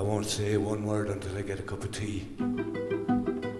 won't say one word until I get a cup of tea.